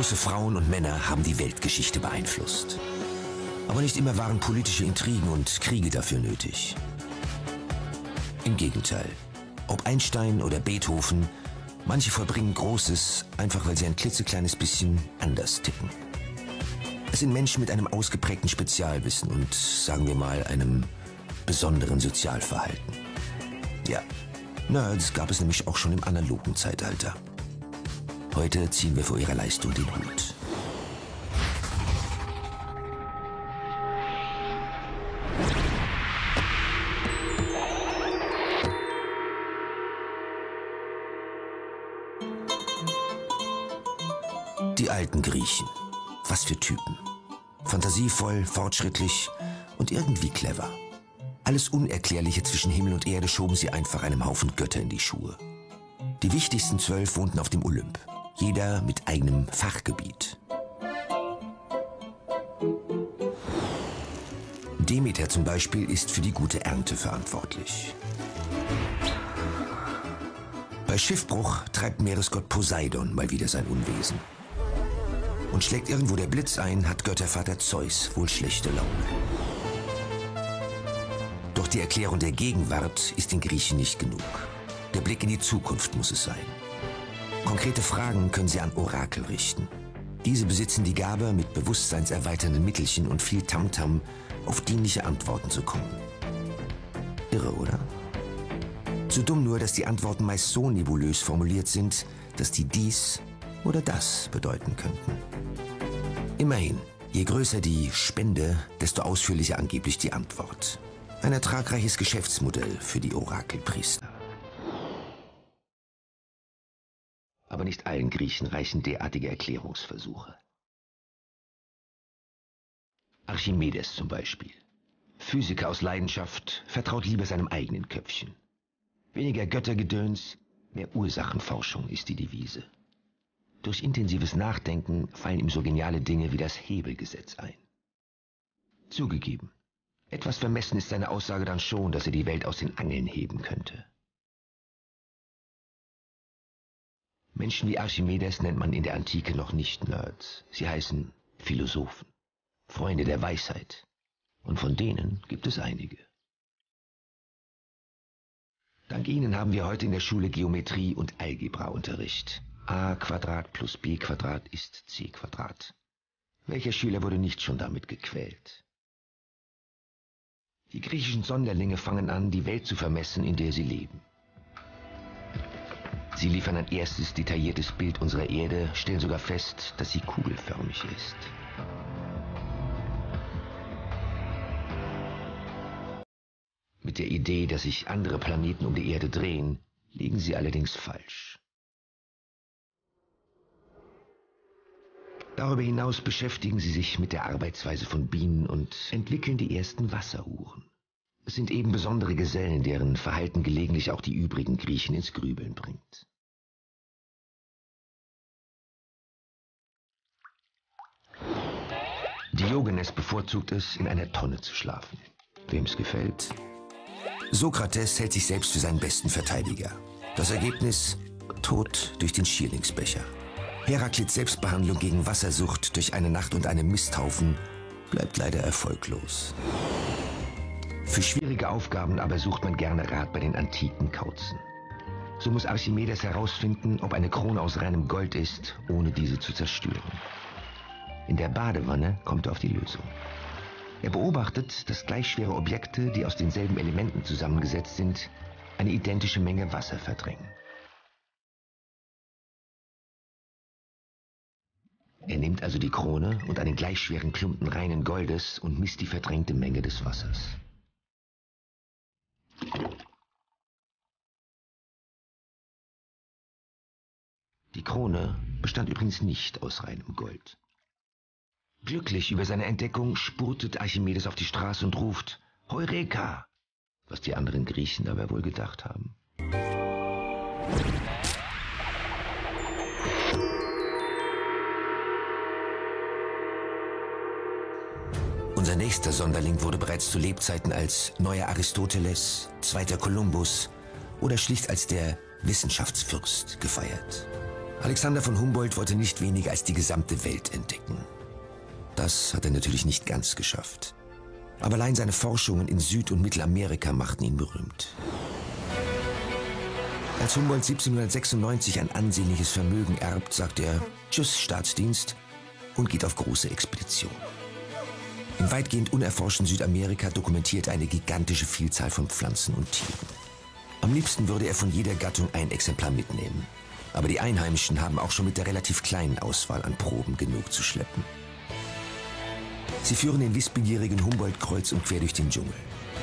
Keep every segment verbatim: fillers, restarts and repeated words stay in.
Große Frauen und Männer haben die Weltgeschichte beeinflusst. Aber nicht immer waren politische Intrigen und Kriege dafür nötig. Im Gegenteil, ob Einstein oder Beethoven, manche vollbringen Großes, einfach weil sie ein klitzekleines bisschen anders ticken. Es sind Menschen mit einem ausgeprägten Spezialwissen und, sagen wir mal, einem besonderen Sozialverhalten. Ja, Nerds gab es nämlich auch schon im analogen Zeitalter. Heute ziehen wir vor ihrer Leistung den Hut. Die alten Griechen. Was für Typen. Fantasievoll, fortschrittlich und irgendwie clever. Alles Unerklärliche zwischen Himmel und Erde schoben sie einfach einem Haufen Götter in die Schuhe. Die wichtigsten zwölf wohnten auf dem Olymp. Jeder mit eigenem Fachgebiet. Demeter zum Beispiel ist für die gute Ernte verantwortlich. Bei Schiffbruch treibt Meeresgott Poseidon mal wieder sein Unwesen. Und schlägt irgendwo der Blitz ein, hat Göttervater Zeus wohl schlechte Laune. Doch die Erklärung der Gegenwart ist den Griechen nicht genug. Der Blick in die Zukunft muss es sein. Konkrete Fragen können sie an Orakel richten. Diese besitzen die Gabe, mit bewusstseinserweiternden Mittelchen und viel Tamtam auf dienliche Antworten zu kommen. Irre, oder? Zu dumm nur, dass die Antworten meist so nebulös formuliert sind, dass die dies oder das bedeuten könnten. Immerhin, je größer die Spende, desto ausführlicher angeblich die Antwort. Ein ertragreiches Geschäftsmodell für die Orakelpriester. Aber nicht allen Griechen reichen derartige Erklärungsversuche. Archimedes zum Beispiel. Physiker aus Leidenschaft, vertraut lieber seinem eigenen Köpfchen. Weniger Göttergedöns, mehr Ursachenforschung ist die Devise. Durch intensives Nachdenken fallen ihm so geniale Dinge wie das Hebelgesetz ein. Zugegeben, etwas vermessen ist seine Aussage dann schon, dass er die Welt aus den Angeln heben könnte. Menschen wie Archimedes nennt man in der Antike noch nicht Nerds. Sie heißen Philosophen, Freunde der Weisheit. Und von denen gibt es einige. Dank ihnen haben wir heute in der Schule Geometrie und Algebraunterricht. A Quadrat plus B Quadrat ist C Quadrat. Welcher Schüler wurde nicht schon damit gequält? Die griechischen Sonderlinge fangen an, die Welt zu vermessen, in der sie leben. Sie liefern ein erstes detailliertes Bild unserer Erde, stellen sogar fest, dass sie kugelförmig ist. Mit der Idee, dass sich andere Planeten um die Erde drehen, liegen sie allerdings falsch. Darüber hinaus beschäftigen sie sich mit der Arbeitsweise von Bienen und entwickeln die ersten Wasseruhren. Es sind eben besondere Gesellen, deren Verhalten gelegentlich auch die übrigen Griechen ins Grübeln bringt. Diogenes bevorzugt es, in einer Tonne zu schlafen. Wem's gefällt? Sokrates hält sich selbst für seinen besten Verteidiger. Das Ergebnis? Tod durch den Schierlingsbecher. Heraklits Selbstbehandlung gegen Wassersucht durch eine Nacht und einen Misthaufen bleibt leider erfolglos. Für schwierige Aufgaben aber sucht man gerne Rat bei den antiken Kauzen. So muss Archimedes herausfinden, ob eine Krone aus reinem Gold ist, ohne diese zu zerstören. In der Badewanne kommt er auf die Lösung. Er beobachtet, dass gleich schwere Objekte, die aus denselben Elementen zusammengesetzt sind, eine identische Menge Wasser verdrängen. Er nimmt also die Krone und einen gleich schweren Klumpen reinen Goldes und misst die verdrängte Menge des Wassers. Die Krone bestand übrigens nicht aus reinem Gold. Glücklich über seine Entdeckung spurtet Archimedes auf die Straße und ruft Heureka, was die anderen Griechen dabei wohl gedacht haben. Unser nächster Sonderling wurde bereits zu Lebzeiten als neuer Aristoteles, zweiter Kolumbus oder schlicht als der Wissenschaftsfürst gefeiert. Alexander von Humboldt wollte nicht weniger als die gesamte Welt entdecken. Das hat er natürlich nicht ganz geschafft. Aber allein seine Forschungen in Süd- und Mittelamerika machten ihn berühmt. Als Humboldt siebzehnhundertsechsundneunzig ein ansehnliches Vermögen erbt, sagt er Tschüss Staatsdienst und geht auf große Expedition. Im weitgehend unerforschten Südamerika dokumentiert er eine gigantische Vielzahl von Pflanzen und Tieren. Am liebsten würde er von jeder Gattung ein Exemplar mitnehmen. Aber die Einheimischen haben auch schon mit der relativ kleinen Auswahl an Proben genug zu schleppen. Sie führen den wissbegierigen Humboldt kreuz und quer durch den Dschungel.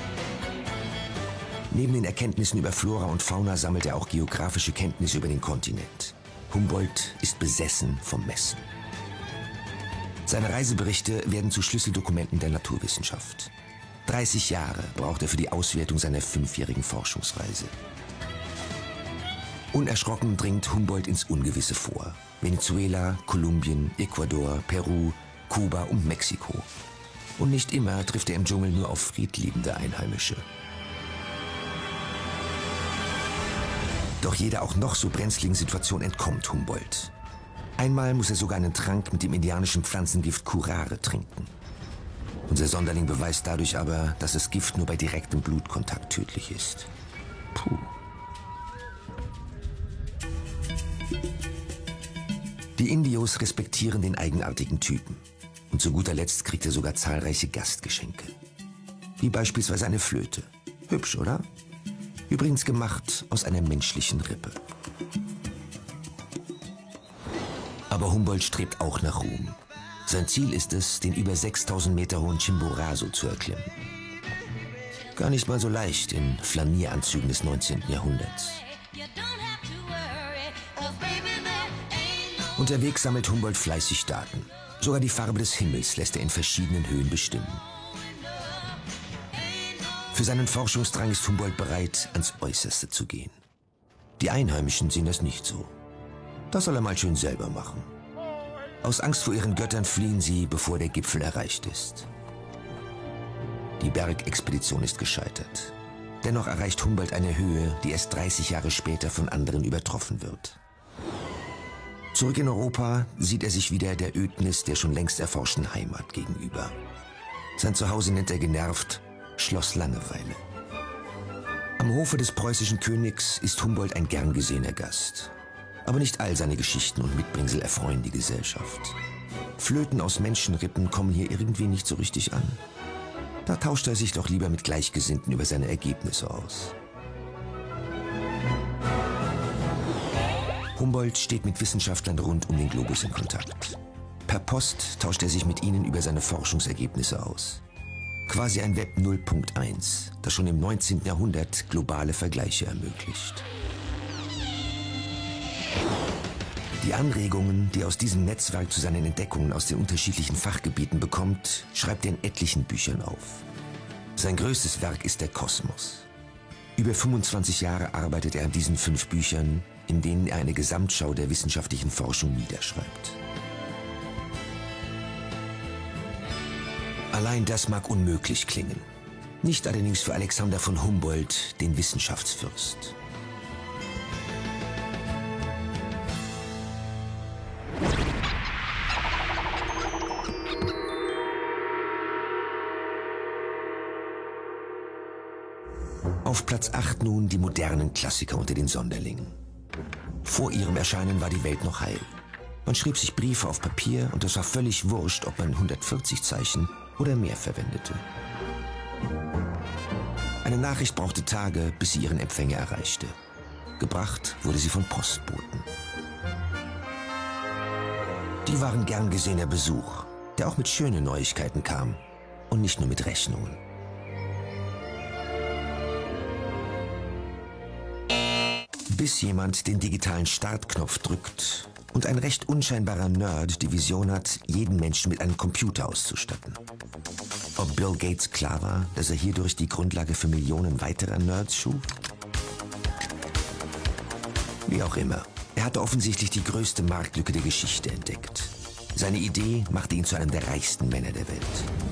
Neben den Erkenntnissen über Flora und Fauna sammelt er auch geografische Kenntnisse über den Kontinent. Humboldt ist besessen vom Messen. Seine Reiseberichte werden zu Schlüsseldokumenten der Naturwissenschaft. dreißig Jahre braucht er für die Auswertung seiner fünfjährigen Forschungsreise. Unerschrocken dringt Humboldt ins Ungewisse vor. Venezuela, Kolumbien, Ecuador, Peru, Kuba und Mexiko. Und nicht immer trifft er im Dschungel nur auf friedliebende Einheimische. Doch jeder auch noch so brenzligen Situation entkommt Humboldt. Einmal muss er sogar einen Trank mit dem indianischen Pflanzengift Curare trinken. Unser Sonderling beweist dadurch aber, dass das Gift nur bei direktem Blutkontakt tödlich ist. Puh. Die Indios respektieren den eigenartigen Typen. Und zu guter Letzt kriegt er sogar zahlreiche Gastgeschenke. Wie beispielsweise eine Flöte. Hübsch, oder? Übrigens gemacht aus einer menschlichen Rippe. Aber Humboldt strebt auch nach Ruhm. Sein Ziel ist es, den über sechstausend Meter hohen Chimborazo zu erklimmen. Gar nicht mal so leicht in Flanieranzügen des neunzehnten Jahrhunderts. Unterwegs sammelt Humboldt fleißig Daten. Sogar die Farbe des Himmels lässt er in verschiedenen Höhen bestimmen. Für seinen Forschungsdrang ist Humboldt bereit, ans Äußerste zu gehen. Die Einheimischen sehen das nicht so. Das soll er mal schön selber machen. Aus Angst vor ihren Göttern fliehen sie, bevor der Gipfel erreicht ist. Die Bergexpedition ist gescheitert. Dennoch erreicht Humboldt eine Höhe, die erst dreißig Jahre später von anderen übertroffen wird. Zurück in Europa sieht er sich wieder der Ödnis der schon längst erforschten Heimat gegenüber. Sein Zuhause nennt er genervt Schloss Langeweile. Am Hofe des preußischen Königs ist Humboldt ein gern gesehener Gast. Aber nicht all seine Geschichten und Mitbringsel erfreuen die Gesellschaft. Flöten aus Menschenrippen kommen hier irgendwie nicht so richtig an. Da tauscht er sich doch lieber mit Gleichgesinnten über seine Ergebnisse aus. Humboldt steht mit Wissenschaftlern rund um den Globus in Kontakt. Per Post tauscht er sich mit ihnen über seine Forschungsergebnisse aus. Quasi ein Web null Punkt eins, das schon im neunzehnten Jahrhundert globale Vergleiche ermöglicht. Die Anregungen, die er aus diesem Netzwerk zu seinen Entdeckungen aus den unterschiedlichen Fachgebieten bekommt, schreibt er in etlichen Büchern auf. Sein größtes Werk ist der Kosmos. Über fünfundzwanzig Jahre arbeitet er an diesen fünf Büchern, in denen er eine Gesamtschau der wissenschaftlichen Forschung niederschreibt. Allein das mag unmöglich klingen. Nicht allerdings für Alexander von Humboldt, den Wissenschaftsfürst. Auf Platz acht nun die modernen Klassiker unter den Sonderlingen. Vor ihrem Erscheinen war die Welt noch heil. Man schrieb sich Briefe auf Papier und es war völlig wurscht, ob man hundertvierzig Zeichen oder mehr verwendete. Eine Nachricht brauchte Tage, bis sie ihren Empfänger erreichte. Gebracht wurde sie von Postboten. Die waren gern gesehener Besuch, der auch mit schönen Neuigkeiten kam und nicht nur mit Rechnungen. Bis jemand den digitalen Startknopf drückt und ein recht unscheinbarer Nerd die Vision hat, jeden Menschen mit einem Computer auszustatten. Ob Bill Gates klar war, dass er hierdurch die Grundlage für Millionen weiterer Nerds schuf? Wie auch immer, er hatte offensichtlich die größte Marktlücke der Geschichte entdeckt. Seine Idee machte ihn zu einem der reichsten Männer der Welt.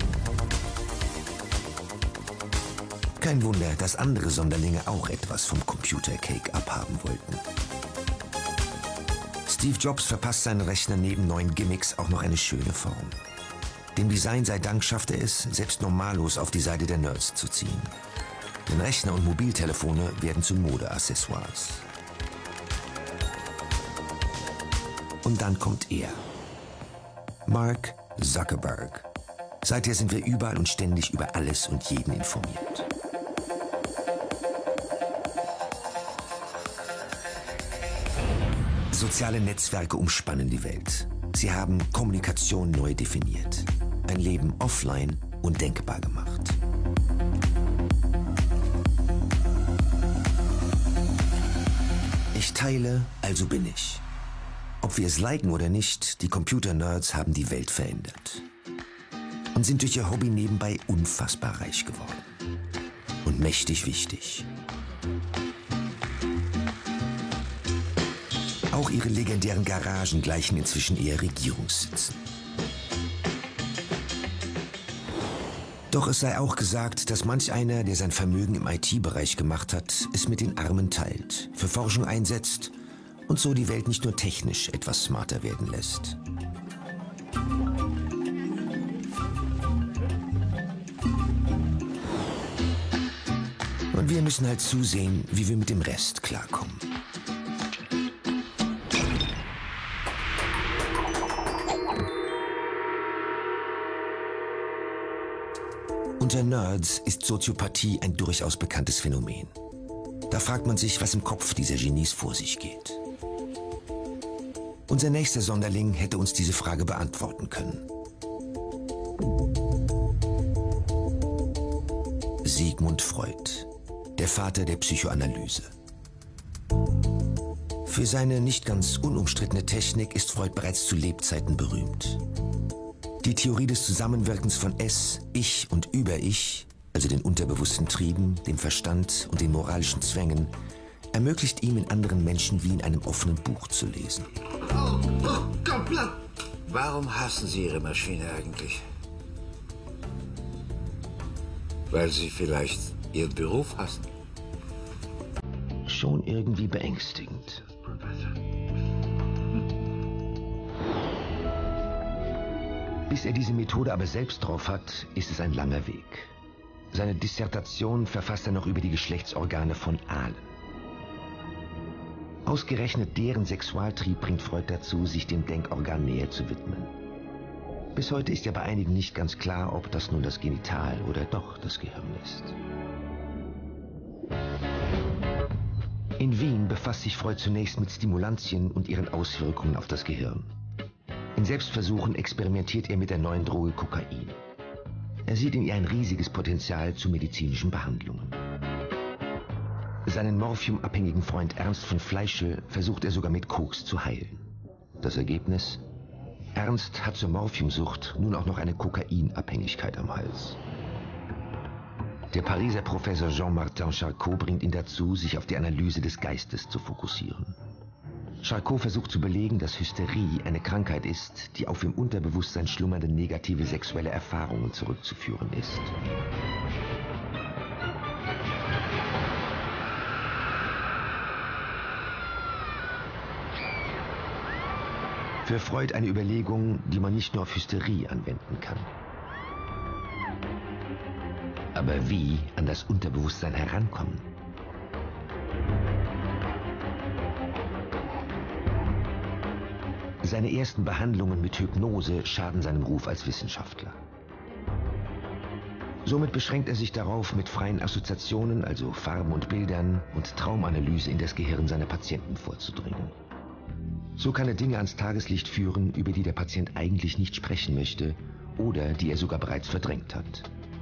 Kein Wunder, dass andere Sonderlinge auch etwas vom Computercake abhaben wollten. Steve Jobs verpasst seinen Rechner neben neuen Gimmicks auch noch eine schöne Form. Dem Design sei Dank schafft er es, selbst Normalos auf die Seite der Nerds zu ziehen. Denn Rechner und Mobiltelefone werden zu Modeaccessoires. Und dann kommt er. Mark Zuckerberg. Seither sind wir überall und ständig über alles und jeden informiert. Soziale Netzwerke umspannen die Welt. Sie haben Kommunikation neu definiert. Ein Leben offline undenkbar gemacht. Ich teile, also bin ich. Ob wir es liken oder nicht, die Computer-Nerds haben die Welt verändert. Und sind durch ihr Hobby nebenbei unfassbar reich geworden. Und mächtig wichtig. Auch ihre legendären Garagen gleichen inzwischen eher Regierungssitzen. Doch es sei auch gesagt, dass manch einer, der sein Vermögen im I T-Bereich gemacht hat, es mit den Armen teilt, für Forschung einsetzt und so die Welt nicht nur technisch etwas smarter werden lässt. Und wir müssen halt zusehen, wie wir mit dem Rest klarkommen. Unter Nerds ist Soziopathie ein durchaus bekanntes Phänomen. Da fragt man sich, was im Kopf dieser Genies vor sich geht. Unser nächster Sonderling hätte uns diese Frage beantworten können. Sigmund Freud, der Vater der Psychoanalyse. Für seine nicht ganz unumstrittene Technik ist Freud bereits zu Lebzeiten berühmt. Die Theorie des Zusammenwirkens von Es, Ich und Über-Ich, also den unterbewussten Trieben, dem Verstand und den moralischen Zwängen, ermöglicht ihm in anderen Menschen wie in einem offenen Buch zu lesen. Oh, oh, komplett! Warum hassen Sie Ihre Maschine eigentlich? Weil Sie vielleicht Ihren Beruf hassen? Schon irgendwie beängstigend. Bis er diese Methode aber selbst drauf hat, ist es ein langer Weg. Seine Dissertation verfasst er noch über die Geschlechtsorgane von Aalen. Ausgerechnet deren Sexualtrieb bringt Freud dazu, sich dem Denkorgan näher zu widmen. Bis heute ist ja bei einigen nicht ganz klar, ob das nun das Genital oder doch das Gehirn ist. In Wien befasst sich Freud zunächst mit Stimulantien und ihren Auswirkungen auf das Gehirn. In Selbstversuchen experimentiert er mit der neuen Droge Kokain. Er sieht in ihr ein riesiges Potenzial zu medizinischen Behandlungen. Seinen morphiumabhängigen Freund Ernst von Fleischl versucht er sogar mit Koks zu heilen. Das Ergebnis? Ernst hat zur Morphiumsucht nun auch noch eine Kokainabhängigkeit am Hals. Der Pariser Professor Jean-Martin Charcot bringt ihn dazu, sich auf die Analyse des Geistes zu fokussieren. Charcot versucht zu belegen, dass Hysterie eine Krankheit ist, die auf im Unterbewusstsein schlummernde negative sexuelle Erfahrungen zurückzuführen ist. Für Freud eine Überlegung, die man nicht nur auf Hysterie anwenden kann. Aber wie an das Unterbewusstsein herankommen? Seine ersten Behandlungen mit Hypnose schaden seinem Ruf als Wissenschaftler. Somit beschränkt er sich darauf, mit freien Assoziationen, also Farben und Bildern und Traumanalyse in das Gehirn seiner Patienten vorzudringen. So kann er Dinge ans Tageslicht führen, über die der Patient eigentlich nicht sprechen möchte oder die er sogar bereits verdrängt hat.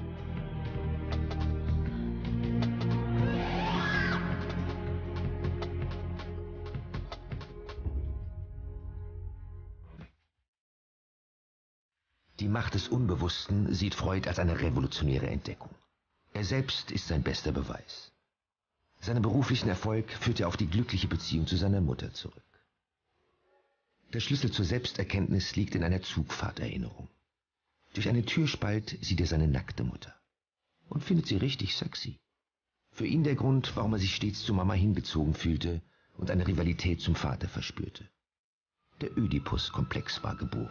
Die Macht des Unbewussten sieht Freud als eine revolutionäre Entdeckung. Er selbst ist sein bester Beweis. Seinen beruflichen Erfolg führt er auf die glückliche Beziehung zu seiner Mutter zurück. Der Schlüssel zur Selbsterkenntnis liegt in einer Zugfahrterinnerung. Durch einen Türspalt sieht er seine nackte Mutter und findet sie richtig sexy. Für ihn der Grund, warum er sich stets zu Mama hingezogen fühlte und eine Rivalität zum Vater verspürte. Der Ödipus-Komplex war geboren.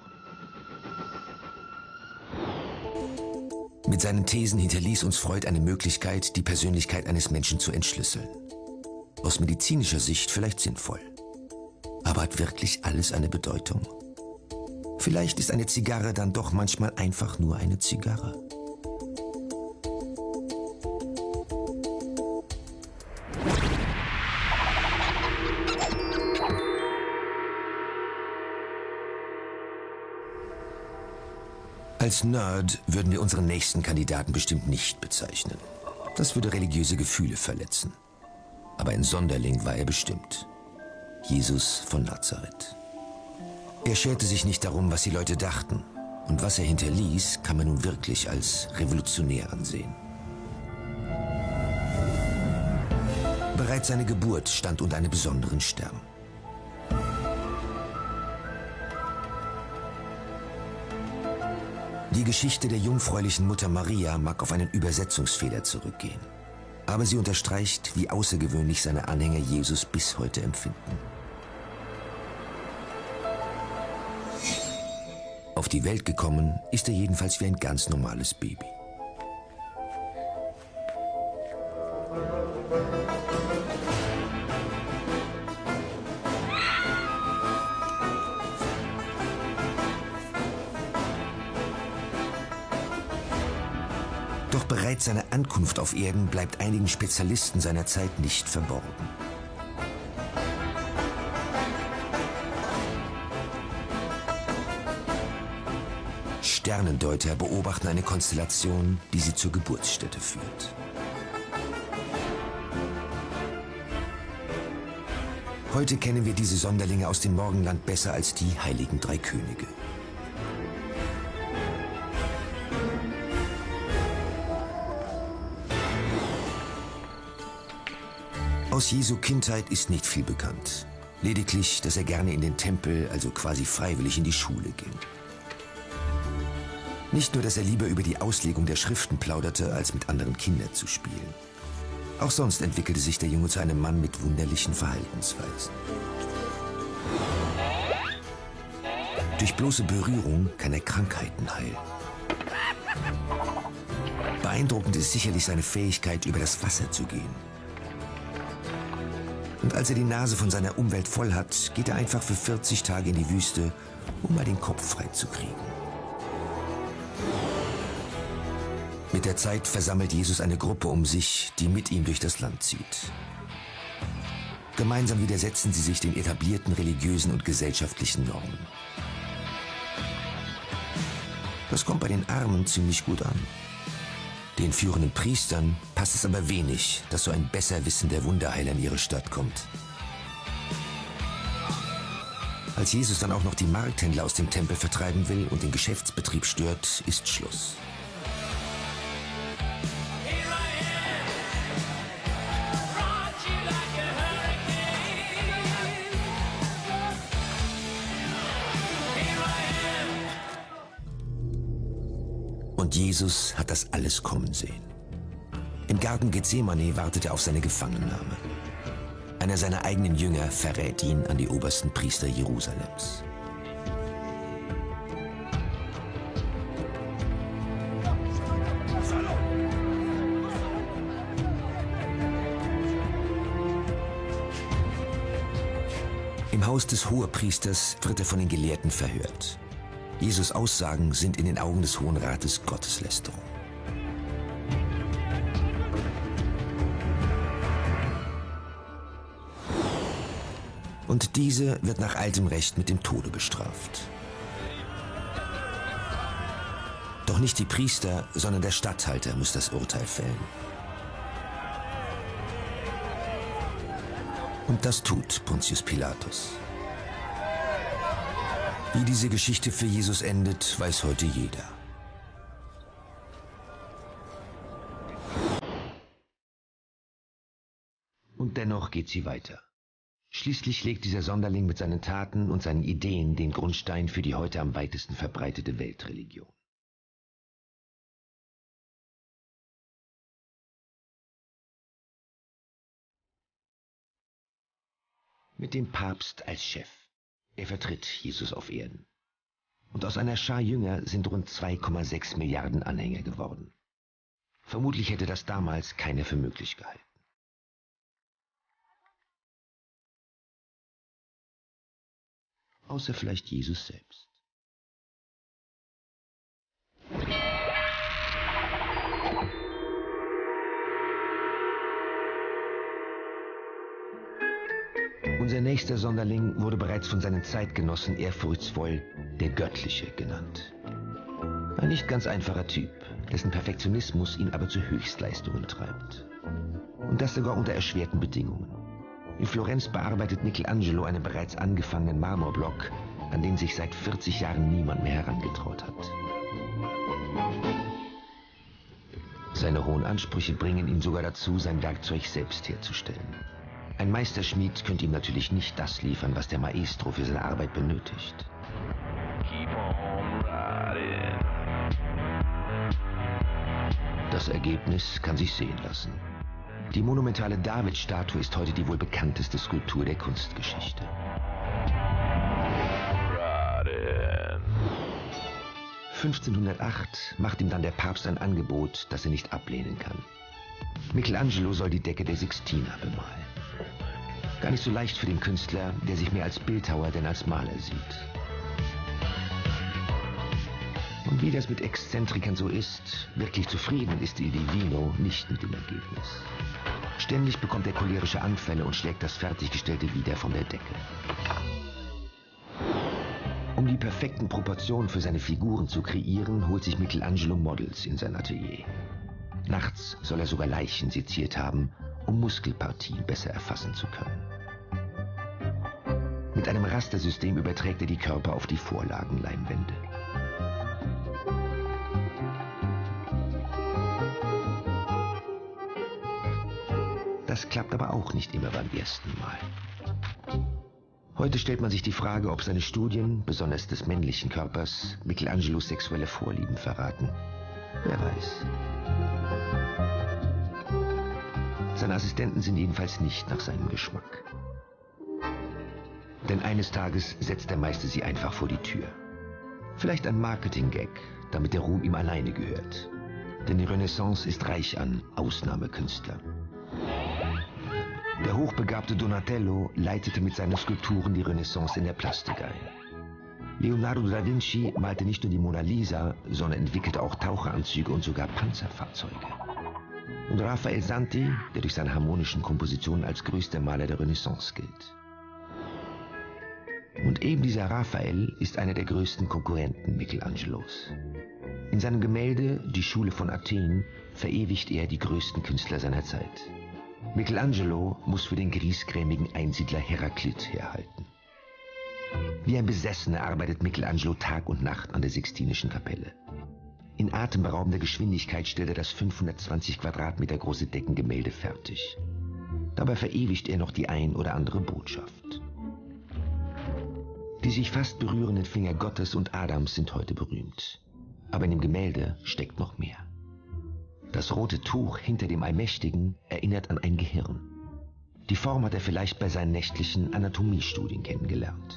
Mit seinen Thesen hinterließ uns Freud eine Möglichkeit, die Persönlichkeit eines Menschen zu entschlüsseln. Aus medizinischer Sicht vielleicht sinnvoll. Aber hat wirklich alles eine Bedeutung? Vielleicht ist eine Zigarre dann doch manchmal einfach nur eine Zigarre. Als Nerd würden wir unseren nächsten Kandidaten bestimmt nicht bezeichnen. Das würde religiöse Gefühle verletzen. Aber ein Sonderling war er bestimmt. Jesus von Nazareth. Er scherte sich nicht darum, was die Leute dachten. Und was er hinterließ, kann man nun wirklich als revolutionär ansehen. Bereits seine Geburt stand unter einem besonderen Stern. Die Geschichte der jungfräulichen Mutter Maria mag auf einen Übersetzungsfehler zurückgehen. Aber sie unterstreicht, wie außergewöhnlich seine Anhänger Jesus bis heute empfinden. Auf die Welt gekommen ist er jedenfalls wie ein ganz normales Baby. Doch bereits seine Ankunft auf Erden bleibt einigen Spezialisten seiner Zeit nicht verborgen. Sternendeuter beobachten eine Konstellation, die sie zur Geburtsstätte führt. Heute kennen wir diese Sonderlinge aus dem Morgenland besser als die heiligen drei Könige. Aus Jesu Kindheit ist nicht viel bekannt. Lediglich, dass er gerne in den Tempel, also quasi freiwillig in die Schule ging. Nicht nur, dass er lieber über die Auslegung der Schriften plauderte, als mit anderen Kindern zu spielen. Auch sonst entwickelte sich der Junge zu einem Mann mit wunderlichen Verhaltensweisen. Durch bloße Berührung kann er Krankheiten heilen. Beeindruckend ist sicherlich seine Fähigkeit, über das Wasser zu gehen. Und als er die Nase von seiner Umwelt voll hat, geht er einfach für vierzig Tage in die Wüste, um mal den Kopf frei zu kriegen. Mit der Zeit versammelt Jesus eine Gruppe um sich, die mit ihm durch das Land zieht. Gemeinsam widersetzen sie sich den etablierten religiösen und gesellschaftlichen Normen. Das kommt bei den Armen ziemlich gut an. Den führenden Priestern passt es aber wenig, dass so ein besserwissender Wunderheiler in ihre Stadt kommt. Als Jesus dann auch noch die Markthändler aus dem Tempel vertreiben will und den Geschäftsbetrieb stört, ist Schluss. Und Jesus hat das alles kommen sehen. Im Garten Gethsemane wartet er auf seine Gefangennahme. Einer seiner eigenen Jünger verrät ihn an die obersten Priester Jerusalems. Im Haus des Hohepriesters wird er von den Gelehrten verhört. Jesus' Aussagen sind in den Augen des Hohen Rates Gotteslästerung. Und diese wird nach altem Recht mit dem Tode bestraft. Doch nicht die Priester, sondern der Statthalter muss das Urteil fällen. Und das tut Pontius Pilatus. Wie diese Geschichte für Jesus endet, weiß heute jeder. Und dennoch geht sie weiter. Schließlich legt dieser Sonderling mit seinen Taten und seinen Ideen den Grundstein für die heute am weitesten verbreitete Weltreligion. Mit dem Papst als Chef. Er vertritt Jesus auf Erden. Und aus einer Schar Jünger sind rund zwei Komma sechs Milliarden Anhänger geworden. Vermutlich hätte das damals keiner für möglich gehalten. Außer vielleicht Jesus selbst. Unser nächster Sonderling wurde bereits von seinen Zeitgenossen ehrfurchtsvoll der Göttliche genannt. Ein nicht ganz einfacher Typ, dessen Perfektionismus ihn aber zu Höchstleistungen treibt. Und das sogar unter erschwerten Bedingungen. In Florenz bearbeitet Michelangelo einen bereits angefangenen Marmorblock, an den sich seit vierzig Jahren niemand mehr herangetraut hat. Seine hohen Ansprüche bringen ihn sogar dazu, sein Werkzeug selbst herzustellen. Ein Meisterschmied könnte ihm natürlich nicht das liefern, was der Maestro für seine Arbeit benötigt. Das Ergebnis kann sich sehen lassen. Die monumentale David-Statue ist heute die wohl bekannteste Skulptur der Kunstgeschichte. fünfzehnhundertacht macht ihm dann der Papst ein Angebot, das er nicht ablehnen kann. Michelangelo soll die Decke der Sixtina bemalen. Gar nicht so leicht für den Künstler, der sich mehr als Bildhauer denn als Maler sieht. Und wie das mit Exzentrikern so ist, wirklich zufrieden ist Il Divino nicht mit dem Ergebnis. Ständig bekommt er cholerische Anfälle und schlägt das Fertiggestellte wieder von der Decke. Um die perfekten Proportionen für seine Figuren zu kreieren, holt sich Michelangelo Models in sein Atelier. Nachts soll er sogar Leichen seziert haben, um Muskelpartien besser erfassen zu können. Mit einem Rastersystem überträgt er die Körper auf die Vorlagenleinwände. Das klappt aber auch nicht immer beim ersten Mal. Heute stellt man sich die Frage, ob seine Studien, besonders des männlichen Körpers, Michelangelos sexuelle Vorlieben verraten. Wer weiß. Seine Assistenten sind jedenfalls nicht nach seinem Geschmack. Denn eines Tages setzt der Meister sie einfach vor die Tür. Vielleicht ein Marketing-Gag, damit der Ruhm ihm alleine gehört. Denn die Renaissance ist reich an Ausnahmekünstlern. Der hochbegabte Donatello leitete mit seinen Skulpturen die Renaissance in der Plastik ein. Leonardo da Vinci malte nicht nur die Mona Lisa, sondern entwickelte auch Taucheranzüge und sogar Panzerfahrzeuge. Und Raphael Santi, der durch seine harmonischen Kompositionen als größter Maler der Renaissance gilt. Und eben dieser Raphael ist einer der größten Konkurrenten Michelangelos. In seinem Gemälde Die Schule von Athen verewigt er die größten Künstler seiner Zeit. Michelangelo muss für den griesgrämigen Einsiedler Heraklit herhalten. Wie ein Besessener arbeitet Michelangelo Tag und Nacht an der Sixtinischen Kapelle. In atemberaubender Geschwindigkeit stellt er das fünfhundertzwanzig Quadratmeter große Deckengemälde fertig. Dabei verewigt er noch die ein oder andere Botschaft. Die sich fast berührenden Finger Gottes und Adams sind heute berühmt. Aber in dem Gemälde steckt noch mehr. Das rote Tuch hinter dem Allmächtigen erinnert an ein Gehirn. Die Form hat er vielleicht bei seinen nächtlichen Anatomiestudien kennengelernt.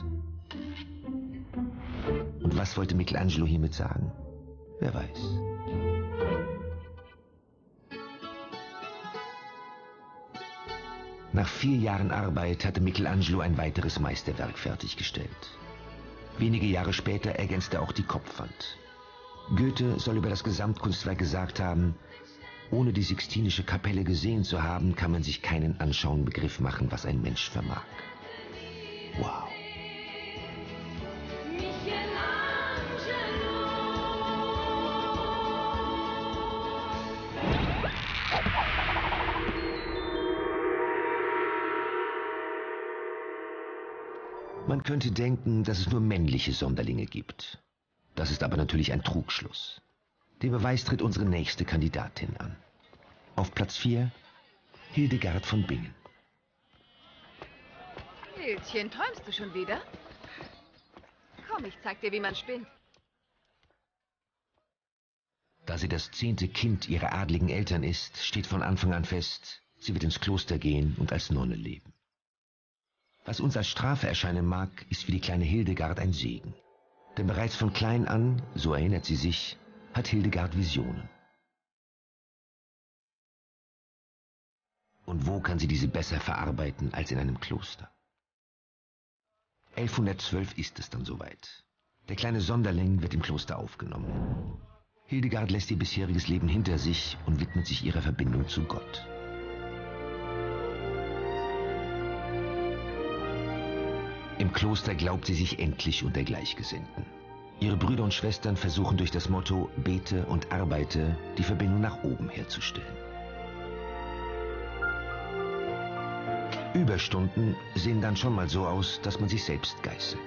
Und was wollte Michelangelo hiermit sagen? Wer weiß. Nach vier Jahren Arbeit hatte Michelangelo ein weiteres Meisterwerk fertiggestellt. Wenige Jahre später ergänzte er auch die Kopfwand. Goethe soll über das Gesamtkunstwerk gesagt haben: Ohne die Sixtinische Kapelle gesehen zu haben, kann man sich keinen anschauenden Begriff machen, was ein Mensch vermag. Wow. Man könnte denken, dass es nur männliche Sonderlinge gibt. Das ist aber natürlich ein Trugschluss. Den Beweis tritt unsere nächste Kandidatin an. Auf Platz vier, Hildegard von Bingen. Hildchen, träumst du schon wieder? Komm, ich zeig dir, wie man spinnt. Da sie das zehnte Kind ihrer adligen Eltern ist, steht von Anfang an fest, sie wird ins Kloster gehen und als Nonne leben. Was uns als Strafe erscheinen mag, ist für die kleine Hildegard ein Segen. Denn bereits von klein an, so erinnert sie sich, hat Hildegard Visionen. Und wo kann sie diese besser verarbeiten als in einem Kloster? elfhundertzwölf ist es dann soweit. Der kleine Sonderling wird im Kloster aufgenommen. Hildegard lässt ihr bisheriges Leben hinter sich und widmet sich ihrer Verbindung zu Gott. Im Kloster glaubt sie sich endlich unter Gleichgesinnten. Ihre Brüder und Schwestern versuchen durch das Motto Bete und Arbeite die Verbindung nach oben herzustellen. Überstunden sehen dann schon mal so aus, dass man sich selbst geißelt.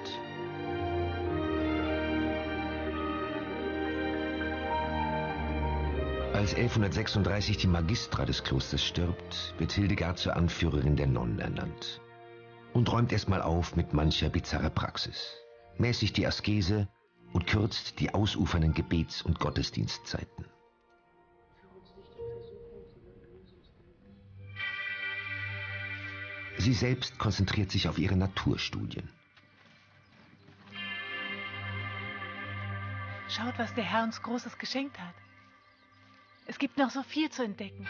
Als elfhundertsechsunddreißig die Magistra des Klosters stirbt, wird Hildegard zur Anführerin der Nonnen ernannt und räumt erstmal auf mit mancher bizarrer Praxis, mäßigt die Askese und kürzt die ausufernden Gebets- und Gottesdienstzeiten. Sie selbst konzentriert sich auf ihre Naturstudien. Schaut, was der Herr uns Großes geschenkt hat. Es gibt noch so viel zu entdecken.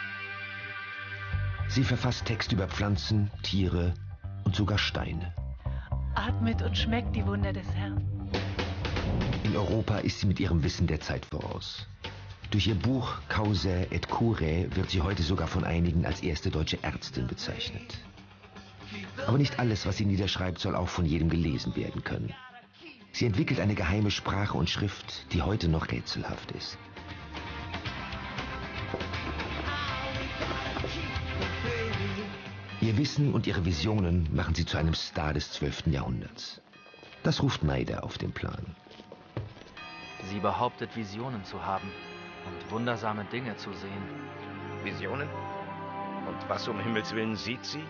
Sie verfasst Texte über Pflanzen, Tiere und sogar Steine. Atmet und schmeckt die Wunder des Herrn. In Europa ist sie mit ihrem Wissen der Zeit voraus. Durch ihr Buch Causae et Curae wird sie heute sogar von einigen als erste deutsche Ärztin bezeichnet. Aber nicht alles, was sie niederschreibt, soll auch von jedem gelesen werden können. Sie entwickelt eine geheime Sprache und Schrift, die heute noch rätselhaft ist. Ihr Wissen und ihre Visionen machen sie zu einem Star des zwölften Jahrhunderts. Das ruft Neider auf den Plan. Sie behauptet, Visionen zu haben und wundersame Dinge zu sehen. Visionen? Und was um Himmels Willen sieht sie?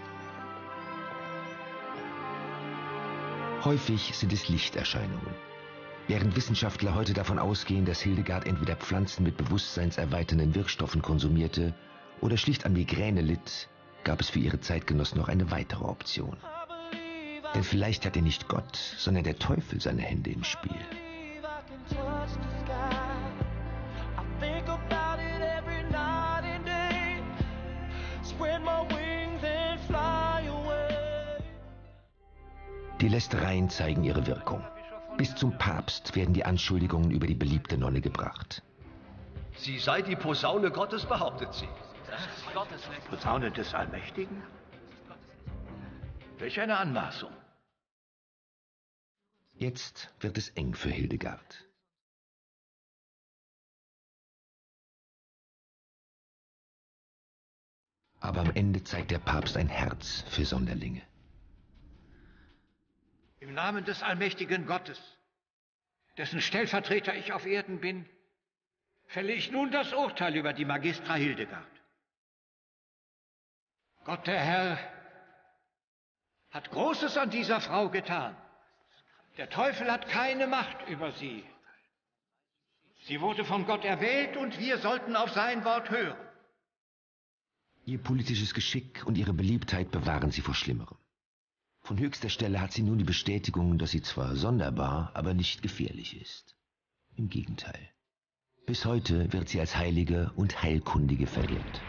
Häufig sind es Lichterscheinungen. Während Wissenschaftler heute davon ausgehen, dass Hildegard entweder Pflanzen mit bewusstseinserweiternden Wirkstoffen konsumierte oder schlicht an Migräne litt, gab es für ihre Zeitgenossen noch eine weitere Option. Denn vielleicht hatte nicht Gott, sondern der Teufel seine Hände im Spiel. Die Lästereien zeigen ihre Wirkung. Bis zum Papst werden die Anschuldigungen über die beliebte Nonne gebracht. Sie sei die Posaune Gottes, behauptet sie. Posaune des Allmächtigen? Welch eine Anmaßung. Jetzt wird es eng für Hildegard. Aber am Ende zeigt der Papst ein Herz für Sonderlinge. Im Namen des allmächtigen Gottes, dessen Stellvertreter ich auf Erden bin, fälle ich nun das Urteil über die Magistra Hildegard. Gott der Herr hat Großes an dieser Frau getan. Der Teufel hat keine Macht über sie. Sie wurde von Gott erwählt und wir sollten auf sein Wort hören. Ihr politisches Geschick und ihre Beliebtheit bewahren sie vor Schlimmerem. Von höchster Stelle hat sie nun die Bestätigung, dass sie zwar sonderbar, aber nicht gefährlich ist. Im Gegenteil. Bis heute wird sie als Heilige und Heilkundige verehrt.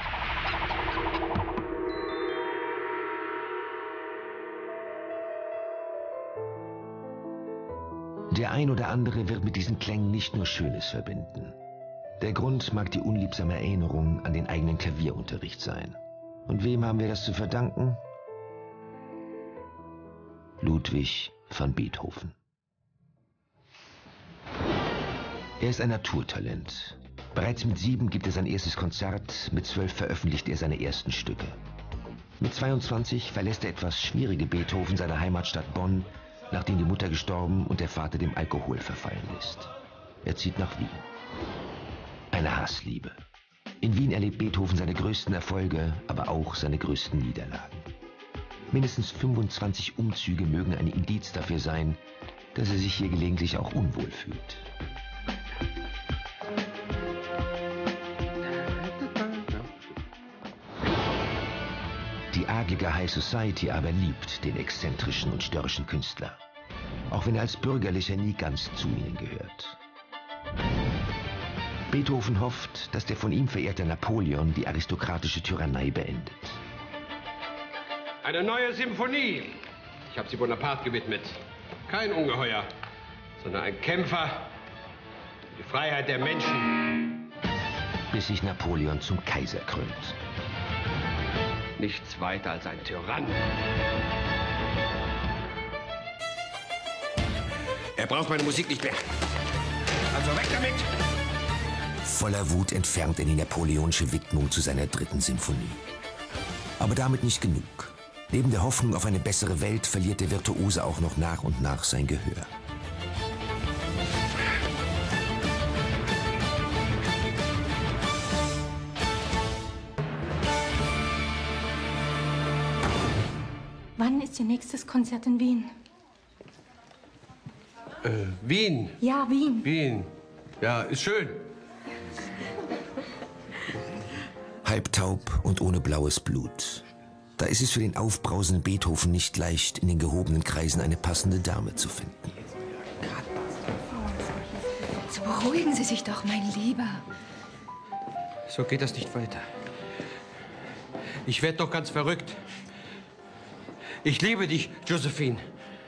Der ein oder andere wird mit diesen Klängen nicht nur Schönes verbinden. Der Grund mag die unliebsame Erinnerung an den eigenen Klavierunterricht sein. Und wem haben wir das zu verdanken? Ludwig van Beethoven. Er ist ein Naturtalent. Bereits mit sieben gibt er sein erstes Konzert, mit zwölf veröffentlicht er seine ersten Stücke. Mit zweiundzwanzig verlässt der etwas schwierige Beethoven seine Heimatstadt Bonn, nachdem die Mutter gestorben und der Vater dem Alkohol verfallen ist. Er zieht nach Wien. Eine Hassliebe. In Wien erlebt Beethoven seine größten Erfolge, aber auch seine größten Niederlagen. Mindestens fünfundzwanzig Umzüge mögen ein Indiz dafür sein, dass er sich hier gelegentlich auch unwohl fühlt. Die adlige High Society aber liebt den exzentrischen und störrischen Künstler, auch wenn er als Bürgerlicher nie ganz zu ihnen gehört. Beethoven hofft, dass der von ihm verehrte Napoleon die aristokratische Tyrannei beendet. Eine neue Symphonie. Ich habe sie Bonaparte gewidmet. Kein Ungeheuer, sondern ein Kämpfer für die Freiheit der Menschen. Bis sich Napoleon zum Kaiser krönt. Nichts weiter als ein Tyrann. Er braucht meine Musik nicht mehr. Also weg damit! Voller Wut entfernt er die napoleonische Widmung zu seiner dritten Symphonie. Aber damit nicht genug. Neben der Hoffnung auf eine bessere Welt verliert der Virtuose auch noch nach und nach sein Gehör. Wann ist Ihr nächstes Konzert in Wien? Äh, Wien? Ja, Wien. Wien. Ja, ist schön. Halbtaub und ohne blaues Blut. Da ist es für den aufbrausenden Beethoven nicht leicht, in den gehobenen Kreisen eine passende Dame zu finden. So beruhigen Sie sich doch, mein Lieber. So geht das nicht weiter. Ich werde doch ganz verrückt. Ich liebe dich, Josephine.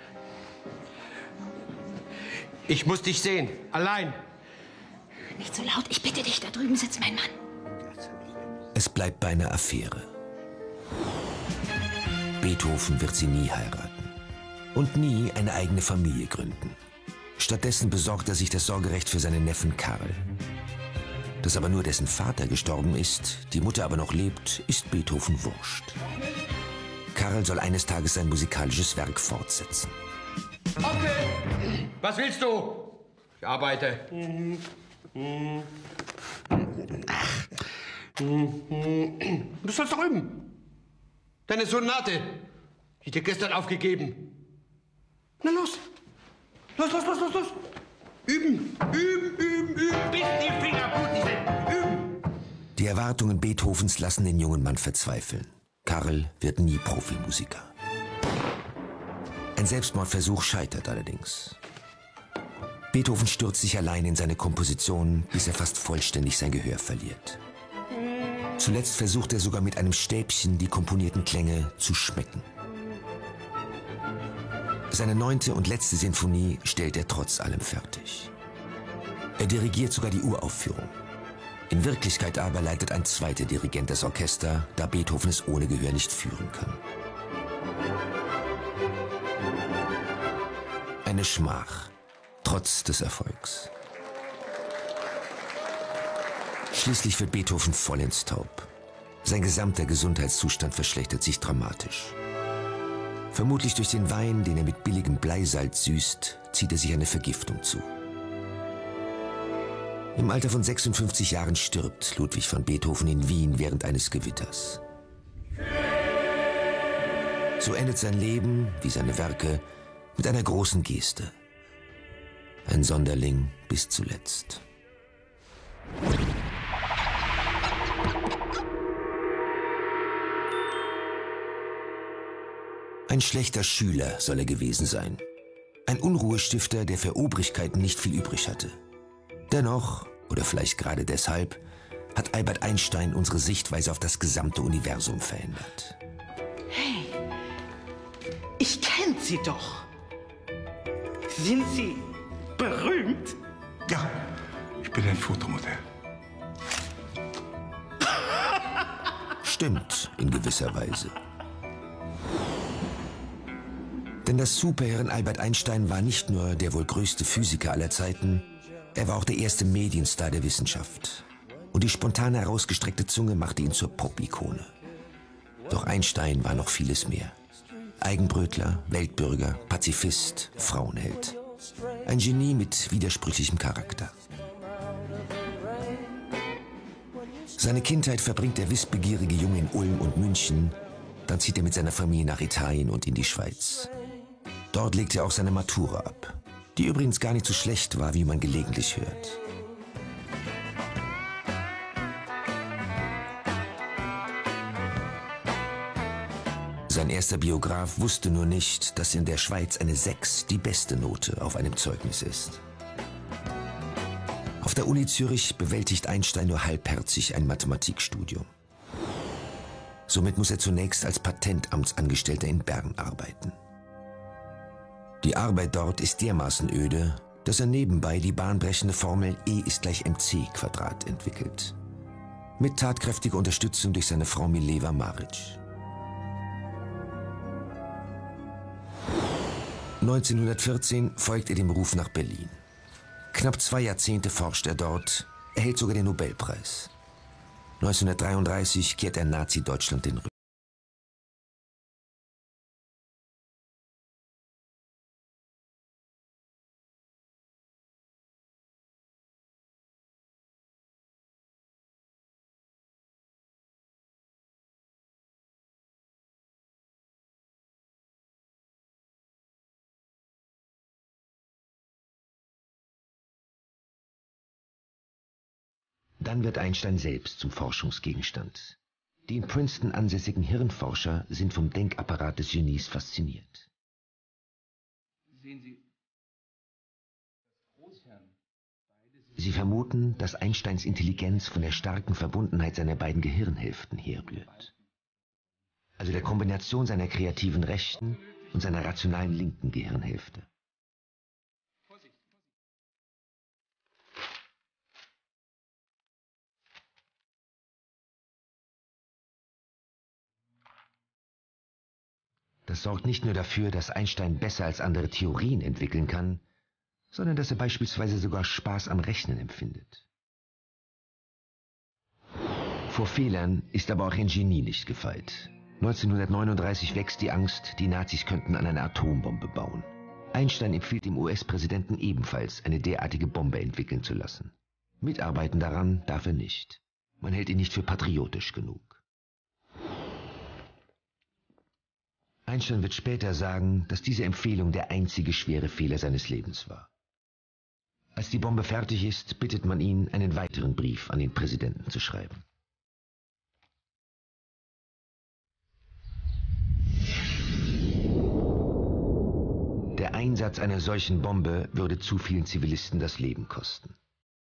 Ich muss dich sehen, allein. Nicht so laut, ich bitte dich, da drüben sitzt mein Mann. Es bleibt bei einer Affäre. Beethoven wird sie nie heiraten und nie eine eigene Familie gründen. Stattdessen besorgt er sich das Sorgerecht für seinen Neffen Karl. Dass aber nur dessen Vater gestorben ist, die Mutter aber noch lebt, ist Beethoven wurscht. Karl soll eines Tages sein musikalisches Werk fortsetzen. Okay, was willst du? Ich arbeite. Du sollst doch üben. Deine Sonate, die ich dir gestern aufgegeben. Na los. Los, los, los, los, los. Üben, üben, üben, üben, bis die Finger blutig sind. Üben. Die Erwartungen Beethovens lassen den jungen Mann verzweifeln. Karl wird nie Profimusiker. Ein Selbstmordversuch scheitert allerdings. Beethoven stürzt sich allein in seine Kompositionen, bis er fast vollständig sein Gehör verliert. Zuletzt versucht er sogar mit einem Stäbchen die komponierten Klänge zu schmecken. Seine neunte und letzte Sinfonie stellt er trotz allem fertig. Er dirigiert sogar die Uraufführung. In Wirklichkeit aber leitet ein zweiter Dirigent das Orchester, da Beethoven es ohne Gehör nicht führen kann. Eine Schmach, trotz des Erfolgs. Schließlich wird Beethoven vollends taub. Sein gesamter Gesundheitszustand verschlechtert sich dramatisch. Vermutlich durch den Wein, den er mit billigem Bleisalz süßt, zieht er sich eine Vergiftung zu. Im Alter von sechsundfünfzig Jahren stirbt Ludwig van Beethoven in Wien während eines Gewitters. So endet sein Leben, wie seine Werke, mit einer großen Geste. Ein Sonderling bis zuletzt. Ein schlechter Schüler soll er gewesen sein. Ein Unruhestifter, der für Obrigkeiten nicht viel übrig hatte. Dennoch, oder vielleicht gerade deshalb, hat Albert Einstein unsere Sichtweise auf das gesamte Universum verändert. Hey, ich kenne Sie doch. Sind Sie berühmt? Ja, ich bin ein Fotomodell. Stimmt, in gewisser Weise. Denn das Superhirn Albert Einstein war nicht nur der wohl größte Physiker aller Zeiten, er war auch der erste Medienstar der Wissenschaft. Und die spontan herausgestreckte Zunge machte ihn zur Pop-Ikone. Doch Einstein war noch vieles mehr. Eigenbrötler, Weltbürger, Pazifist, Frauenheld. Ein Genie mit widersprüchlichem Charakter. Seine Kindheit verbringt der wissbegierige Junge in Ulm und München. Dann zieht er mit seiner Familie nach Italien und in die Schweiz. Dort legt er auch seine Matura ab, die übrigens gar nicht so schlecht war, wie man gelegentlich hört. Sein erster Biograf wusste nur nicht, dass in der Schweiz eine sechs die beste Note auf einem Zeugnis ist. Auf der Uni Zürich bewältigt Einstein nur halbherzig ein Mathematikstudium. Somit muss er zunächst als Patentamtsangestellter in Bern arbeiten. Die Arbeit dort ist dermaßen öde, dass er nebenbei die bahnbrechende Formel E ist gleich mc Quadrat entwickelt. Mit tatkräftiger Unterstützung durch seine Frau Mileva Maric. neunzehnhundertvierzehn folgt er dem Ruf nach Berlin. Knapp zwei Jahrzehnte forscht er dort, erhält sogar den Nobelpreis. neunzehnhundertdreiunddreißig kehrt er Nazi-Deutschland den Rücken. Dann wird Einstein selbst zum Forschungsgegenstand. Die in Princeton ansässigen Hirnforscher sind vom Denkapparat des Genies fasziniert. Sehen Sie, Sie vermuten, dass Einsteins Intelligenz von der starken Verbundenheit seiner beiden Gehirnhälften herrührt. Also der Kombination seiner kreativen rechten und seiner rationalen linken Gehirnhälfte. Das sorgt nicht nur dafür, dass Einstein besser als andere Theorien entwickeln kann, sondern dass er beispielsweise sogar Spaß am Rechnen empfindet. Vor Fehlern ist aber auch ein Genie nicht gefeit. neunzehnhundertneununddreißig wächst die Angst, die Nazis könnten an eine Atombombe bauen. Einstein empfiehlt dem U S-Präsidenten ebenfalls, eine derartige Bombe entwickeln zu lassen. Mitarbeiten daran darf er nicht. Man hält ihn nicht für patriotisch genug. Einstein wird später sagen, dass diese Empfehlung der einzige schwere Fehler seines Lebens war. Als die Bombe fertig ist, bittet man ihn, einen weiteren Brief an den Präsidenten zu schreiben. Der Einsatz einer solchen Bombe würde zu vielen Zivilisten das Leben kosten.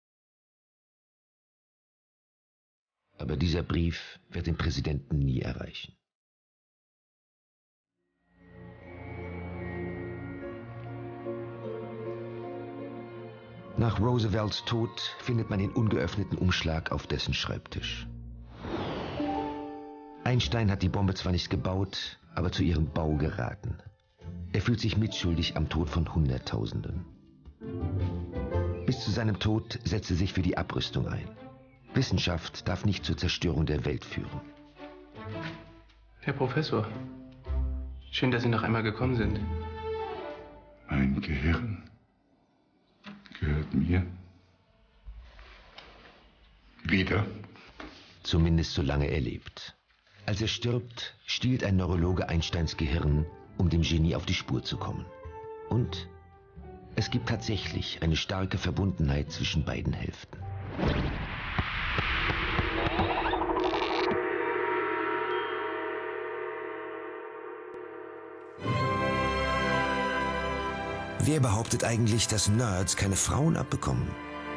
Aber dieser Brief wird den Präsidenten nie erreichen. Nach Roosevelts Tod findet man den ungeöffneten Umschlag auf dessen Schreibtisch. Einstein hat die Bombe zwar nicht gebaut, aber zu ihrem Bau geraten. Er fühlt sich mitschuldig am Tod von Hunderttausenden. Bis zu seinem Tod setzt er sich für die Abrüstung ein. Wissenschaft darf nicht zur Zerstörung der Welt führen. Herr Professor, schön, dass Sie noch einmal gekommen sind. Mein Gehirn gehört mir. Wieder. Zumindest solange er lebt. Als er stirbt, stiehlt ein Neurologe Einsteins Gehirn, um dem Genie auf die Spur zu kommen. Und es gibt tatsächlich eine starke Verbundenheit zwischen beiden Hälften. Wer behauptet eigentlich, dass Nerds keine Frauen abbekommen?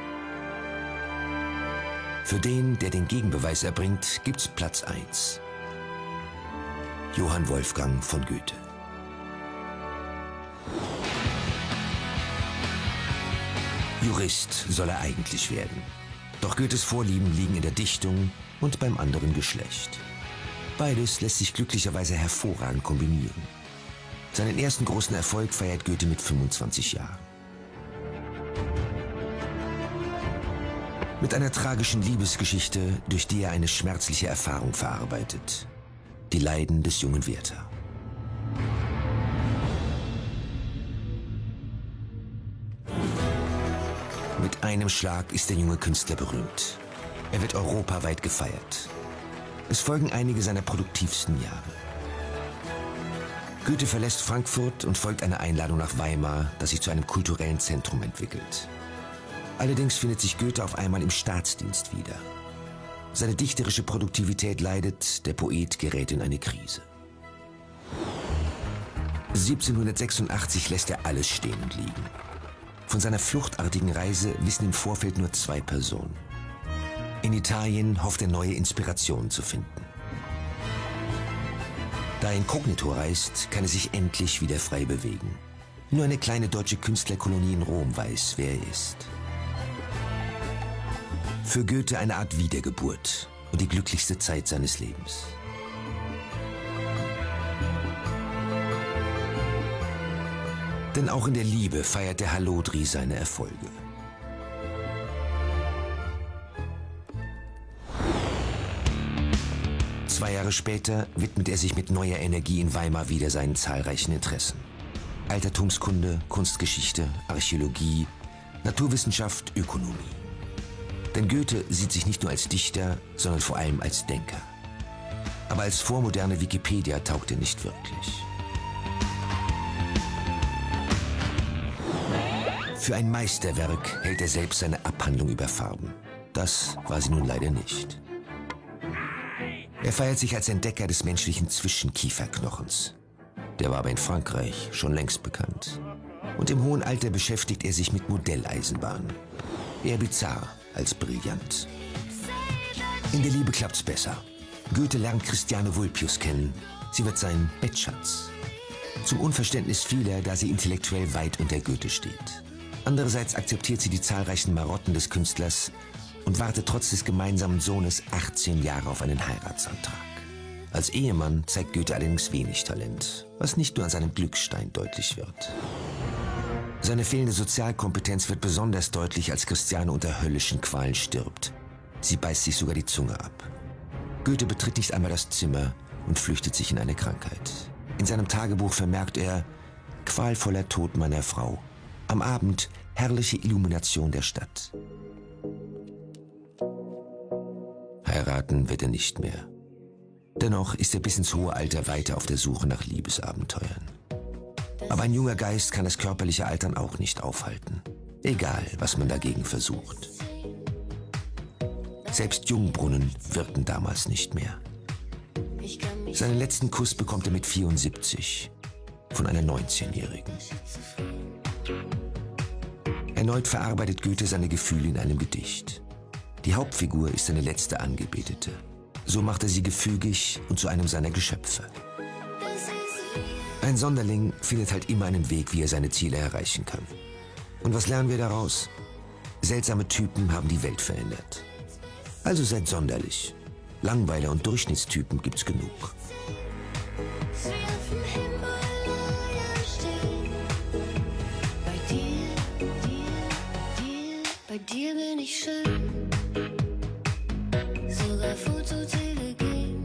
Für den, der den Gegenbeweis erbringt, gibt's Platz eins. Johann Wolfgang von Goethe. Jurist soll er eigentlich werden. Doch Goethes Vorlieben liegen in der Dichtung und beim anderen Geschlecht. Beides lässt sich glücklicherweise hervorragend kombinieren. Seinen ersten großen Erfolg feiert Goethe mit fünfundzwanzig Jahren. Mit einer tragischen Liebesgeschichte, durch die er eine schmerzliche Erfahrung verarbeitet. Die Leiden des jungen Werther. Mit einem Schlag ist der junge Künstler berühmt. Er wird europaweit gefeiert. Es folgen einige seiner produktivsten Jahre. Goethe verlässt Frankfurt und folgt einer Einladung nach Weimar, das sich zu einem kulturellen Zentrum entwickelt. Allerdings findet sich Goethe auf einmal im Staatsdienst wieder. Seine dichterische Produktivität leidet, der Poet gerät in eine Krise. siebzehnhundertsechsundachtzig lässt er alles stehen und liegen. Von seiner fluchtartigen Reise wissen im Vorfeld nur zwei Personen. In Italien hofft er, neue Inspirationen zu finden. Da er inkognito reist, kann er sich endlich wieder frei bewegen. Nur eine kleine deutsche Künstlerkolonie in Rom weiß, wer er ist. Für Goethe eine Art Wiedergeburt und die glücklichste Zeit seines Lebens. Denn auch in der Liebe feiert der Hallodri seine Erfolge. Zwei Jahre später widmet er sich mit neuer Energie in Weimar wieder seinen zahlreichen Interessen. Altertumskunde, Kunstgeschichte, Archäologie, Naturwissenschaft, Ökonomie. Denn Goethe sieht sich nicht nur als Dichter, sondern vor allem als Denker. Aber als vormoderne Wikipedia taugt er nicht wirklich. Für ein Meisterwerk hält er selbst seine Abhandlung über Farben. Das war sie nun leider nicht. Er feiert sich als Entdecker des menschlichen Zwischenkieferknochens. Der war aber in Frankreich schon längst bekannt. Und im hohen Alter beschäftigt er sich mit Modelleisenbahnen. Eher bizarr als brillant. In der Liebe klappt's besser. Goethe lernt Christiane Vulpius kennen. Sie wird sein Bettschatz. Zum Unverständnis vieler, da sie intellektuell weit unter Goethe steht. Andererseits akzeptiert sie die zahlreichen Marotten des Künstlers und wartet trotz des gemeinsamen Sohnes achtzehn Jahre auf einen Heiratsantrag. Als Ehemann zeigt Goethe allerdings wenig Talent, was nicht nur an seinem Glücksstein deutlich wird. Seine fehlende Sozialkompetenz wird besonders deutlich, als Christiane unter höllischen Qualen stirbt. Sie beißt sich sogar die Zunge ab. Goethe betritt nicht einmal das Zimmer und flüchtet sich in eine Krankheit. In seinem Tagebuch vermerkt er: qualvoller Tod meiner Frau. Am Abend herrliche Illumination der Stadt. Heiraten wird er nicht mehr. Dennoch ist er bis ins hohe Alter weiter auf der Suche nach Liebesabenteuern. Aber ein junger Geist kann das körperliche Altern auch nicht aufhalten. Egal, was man dagegen versucht. Selbst Jungbrunnen wirkten damals nicht mehr. Seinen letzten Kuss bekommt er mit vierundsiebzig von einer neunzehnjährigen. Erneut verarbeitet Goethe seine Gefühle in einem Gedicht. Die Hauptfigur ist seine letzte Angebetete. So macht er sie gefügig und zu einem seiner Geschöpfe. Ein Sonderling findet halt immer einen Weg, wie er seine Ziele erreichen kann. Und was lernen wir daraus? Seltsame Typen haben die Welt verändert. Also seid sonderlich. Langweiler und Durchschnittstypen gibt's genug. Bei dir bin ich schön, sogar Fototelegram.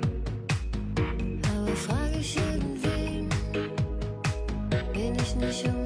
Aber frage ich irgendwen, bin ich nicht um